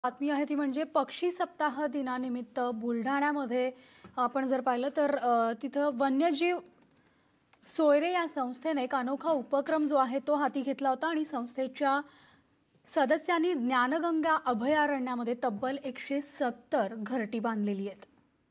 बातमी आहे ती म्हणजे पक्षी सप्ताह दिनानिमित्त बुलढाण्यामध्ये आपण जर पाहिलं तर तिथं वन्यजीव सोयरे या संस्थेने एक अनोखा उपक्रम जो आहे तो हाती घेतला होता आणि संस्थेच्या सदस्यांनी ज्ञानगंगा अभयारण्यामध्ये तब्बल 170 घरटी बांधलेली आहेत।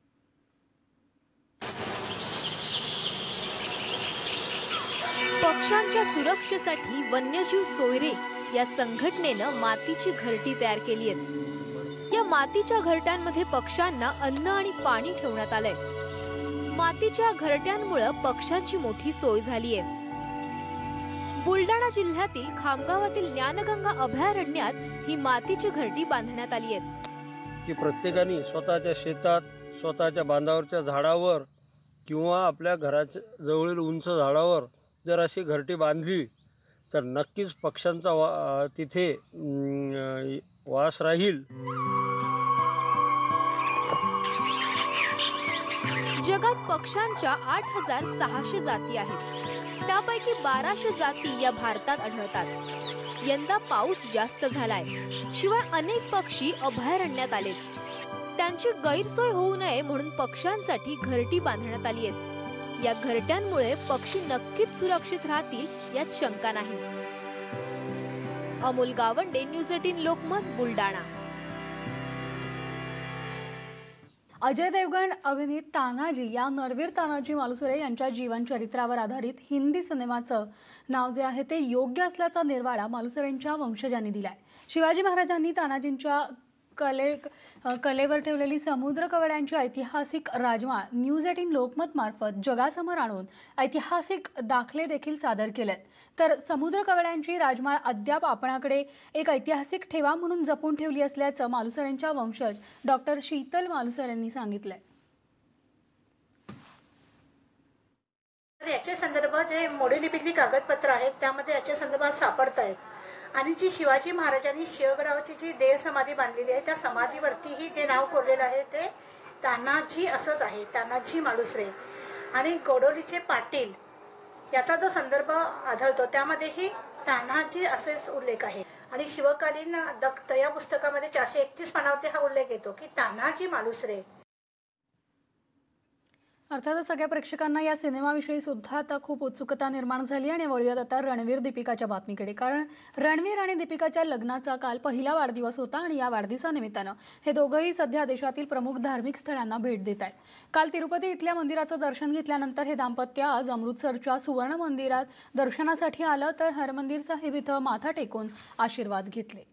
पक्ष्यांच्या सुरक्षेसाठी वन्यजीव सोयरे या संघटनेनं मातीची घरटी तयार केली आहे। या मातीच्या घरट्यांमध्ये पक्ष्यांना अन्न आणि पाणी ठेवण्यात आलंय। मातीच्या घरट्यांमुळे पक्ष्यांची मोठी सोय झाली आहे। बुलढाणा जिल्ह्यातील खामगावातील ज्ञानगंगा अभयारण्यात ही मातीची घरटी बांधण्यात आली आहे। की प्रत्येकाने स्वतःच्या शेतात, स्वतःच्या बांधावरच्या झाडावर किंवा आपल्या घराच्या जवळील उंच झाडावर जर अशी घरटी बांधली तर नक्कीच पक्ष्यांचा तिथे वास राहील। जगात पक्ष्यांच्या 8600 जाती आहेत। त्यापैकी 1200 जाती या भारतात आढळतात। यंदा पाऊस जास्त झालाय, शिवाय अनेक पक्षी अभयारण्यात आलेत। त्यांची गैरसोय होऊ नये म्हणून पक्ष्यांसाठी घरटी बांधण्यात आली आहे। या घरट्यांमुळे पक्षी नक्कीच सुरक्षित राहतील यात शंका नाही। अमोल गावंडे, न्यूज 18 लोकमत, बुलढाणा। अजय देवगण अभिनीत तानाजी या नरवीर तानाजी मालुसरे यांच्या जीवन चरित्रावर आधारित हिंदी सिनेमाचं नाव जे आहे ते योग्य असल्याचा निर्वाळा मालुसरेंच्या वंशजांनी दिलाय। शिवाजी महाराजांनी तानाजींच्या कलेवर ठेवलेली समुद्र कवड्यांची ऐतिहासिक राजमाळ न्यूज 18 लोकमत मार्फत जगासमोर आणून ऐतिहासिक दाखले देखील सादर केलेत। तर समुद्र कवड्यांची राजमाळ अद्याप आपणाकडे एक ऐतिहासिक ठेवा म्हणून जपून ठेवली असल्याचं मालुसरेंच्या वंशज डॉक्टर शीतल मालुसरे यांनी सांगितलंय। याचे संदर्भ जे मोडीलिपीतली कागदपत्र आहेत त्यामध्ये याच्या संदर्भात सापडत आहेत आणि जी शिवाजी महाराजांनी शिवगडावरची जी देह समाधी बांधलेली आहे त्या समाधीवरतीही जे नाव कोरलेलं आहे ते तानाजी असंच आहे, तानाजी मालुसरे। आणि गोडोलीचे पाटील याचा जो संदर्भ आढळतो त्यामध्येही तानाजी असेच उल्लेख आहे। आणि शिवकालीन दत्त या पुस्तकामध्ये 431 पानावरती हा उल्लेख येतो की तानाजी मालुसरे। अर्थातच सगळ्या प्रेक्षकांना या सिनेमाविषयी सुद्धा आता खूप उत्सुकता निर्माण झाली आणि वळूयात आता रणवीर दीपिकाच्या बातमीकडे। कारण रणवीर आणि दीपिकाच्या लग्नाचा काल पहिला वाढदिवस होता आणि या वाढदिवसानिमित्तानं हे दोघंही सध्या देशातील प्रमुख धार्मिक स्थळांना भेट देत आहेत। काल तिरुपती इथल्या मंदिराचं दर्शन घेतल्यानंतर हे दाम्पत्य आज अमृतसरच्या सुवर्ण मंदिरात दर्शनासाठी आलं, तर हरमंदिर साहिब इथं माथा टेकून आशीर्वाद घेतले।